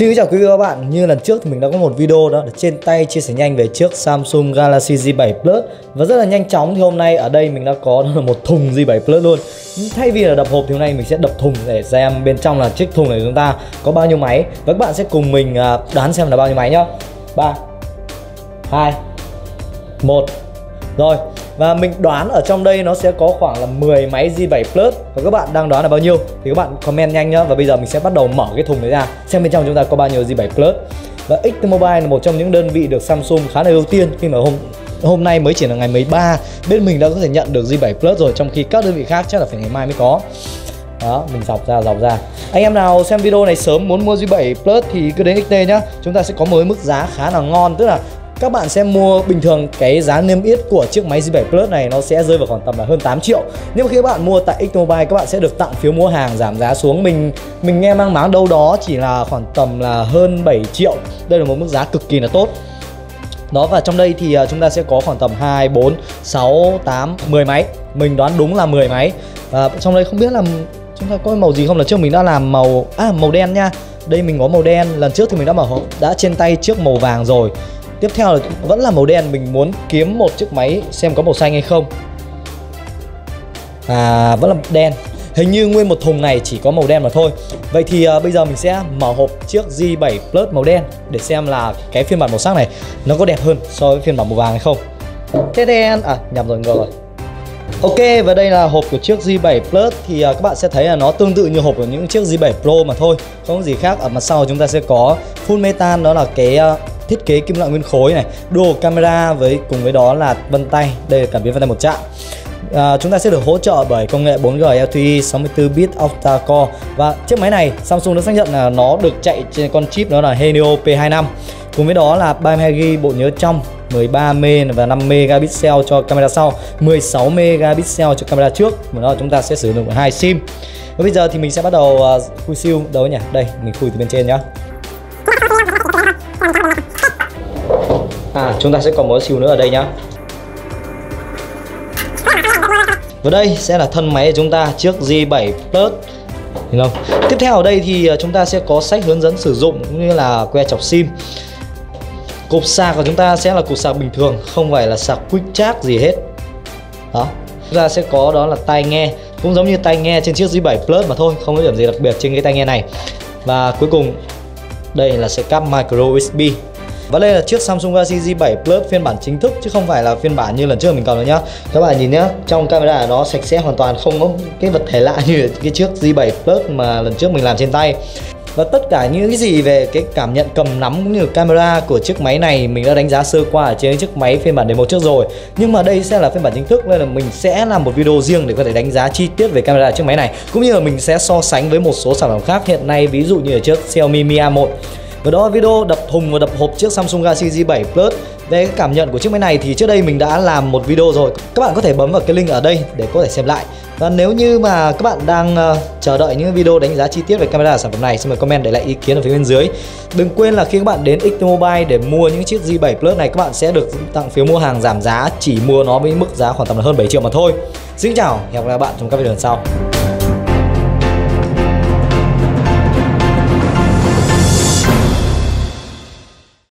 Xin chào quý vị và các bạn, như lần trước thì mình đã có một video đó trên tay chia sẻ nhanh về chiếc Samsung Galaxy Z7 Plus. Và rất là nhanh chóng thì hôm nay ở đây mình đã có một thùng Z7 Plus luôn. Thay vì là đập hộp thì hôm nay mình sẽ đập thùng để xem bên trong là chiếc thùng này chúng ta có bao nhiêu máy. Và các bạn sẽ cùng mình đoán xem là bao nhiêu máy nhá. 3, 2, 1. Rồi, và mình đoán ở trong đây nó sẽ có khoảng là 10 máy Z7 Plus. Và các bạn đang đoán là bao nhiêu thì các bạn comment nhanh nhá. Và bây giờ mình sẽ bắt đầu mở cái thùng này ra, xem bên trong chúng ta có bao nhiêu Z7 Plus. Và XTmobile là một trong những đơn vị được Samsung khá là ưu tiên, khi mà hôm nay mới chỉ là ngày 13, bên mình đã có thể nhận được Z7 Plus rồi, trong khi các đơn vị khác chắc là phải ngày mai mới có. Đó, mình dọc ra. Anh em nào xem video này sớm muốn mua Z7 Plus thì cứ đến XT nhá. Chúng ta sẽ có một mức giá khá là ngon, tức là các bạn sẽ mua bình thường cái giá niêm yết của chiếc máy Z7 Plus này nó sẽ rơi vào khoảng tầm là hơn 8 triệu. Nhưng mà khi các bạn mua tại XTmobile các bạn sẽ được tặng phiếu mua hàng giảm giá xuống. Mình nghe mang máng đâu đó chỉ là khoảng tầm là hơn 7 triệu. Đây là một mức giá cực kỳ là tốt. Đó, và trong đây thì chúng ta sẽ có khoảng tầm 2, 4, 6, 8, 10 máy. Mình đoán đúng là 10 máy. Và trong đây không biết là chúng ta có màu gì không. Lần trước mình đã làm màu đen nha. Đây mình có màu đen. Lần trước thì mình đã trên tay trước màu vàng rồi. Tiếp theo là vẫn là màu đen. Mình muốn kiếm một chiếc máy xem có màu xanh hay không. Vẫn là đen. Hình như nguyên một thùng này chỉ có màu đen mà thôi. Vậy thì bây giờ mình sẽ mở hộp chiếc Z7 Plus màu đen để xem là cái phiên bản màu sắc này nó có đẹp hơn so với phiên bản màu vàng hay không. Thế đen, nhầm rồi, ngược rồi. Ok, và đây là hộp của chiếc Z7 Plus. Thì các bạn sẽ thấy là nó tương tự như hộp của những chiếc Z7 Pro mà thôi, không có gì khác. Ở mặt sau chúng ta sẽ có full metal, đó là cái thiết kế kim loại nguyên khối này, dual camera cùng với đó là vân tay. Đây là cảm biến vân tay một chạm. Chúng ta sẽ được hỗ trợ bởi công nghệ 4G LTE 64bit octa-core. Và chiếc máy này Samsung đã xác nhận là nó được chạy trên con chip đó là Helio P25. Cùng với đó là 32GB bộ nhớ trong, 13M và 5MP cho camera sau, 16MP cho camera trước. Và đó chúng ta sẽ sử dụng 2 SIM. Và bây giờ thì mình sẽ bắt đầu khui siêu. Đâu nhỉ? Đây, mình khui từ bên trên nhá. Chúng ta sẽ còn một siêu nữa ở đây nhá. Và đây sẽ là thân máy của chúng ta, chiếc Z7 Plus. Thấy không? Tiếp theo ở đây thì chúng ta sẽ có sách hướng dẫn sử dụng cũng như là que chọc sim. Cục sạc của chúng ta sẽ là cục sạc bình thường, không phải là sạc quick charge gì hết. Đó. Chúng ta sẽ có đó là tai nghe, cũng giống như tai nghe trên chiếc Z7 Plus mà thôi, không có điểm gì đặc biệt trên cái tai nghe này. Và cuối cùng đây là sẽ cáp micro USB. Và đây là chiếc Samsung Galaxy Z7 Plus phiên bản chính thức chứ không phải là phiên bản như lần trước mình cầm nữa nhá. Các bạn nhìn nhá, trong camera nó sạch sẽ hoàn toàn, không có cái vật thể lạ như cái chiếc Z7 Plus mà lần trước mình làm trên tay. Và tất cả những cái gì về cái cảm nhận cầm nắm cũng như camera của chiếc máy này mình đã đánh giá sơ qua ở trên chiếc máy phiên bản demo trước rồi. Nhưng mà đây sẽ là phiên bản chính thức nên là mình sẽ làm một video riêng để có thể đánh giá chi tiết về camera chiếc máy này, cũng như là mình sẽ so sánh với một số sản phẩm khác hiện nay, ví dụ như ở chiếc Xiaomi Mi A1. Và đó, video đập thùng và đập hộp chiếc Samsung Galaxy Z7 Plus. Về cái cảm nhận của chiếc máy này thì trước đây mình đã làm một video rồi, các bạn có thể bấm vào cái link ở đây để có thể xem lại. Và nếu như mà các bạn đang chờ đợi những video đánh giá chi tiết về camera sản phẩm này, xin mời comment để lại ý kiến ở phía bên dưới. Đừng quên là khi các bạn đến XTmobile để mua những chiếc Z7 Plus này, các bạn sẽ được tặng phiếu mua hàng giảm giá, chỉ mua nó với mức giá khoảng tầm là hơn 7 triệu mà thôi. Xin chào, hẹn gặp lại các bạn trong các video lần sau.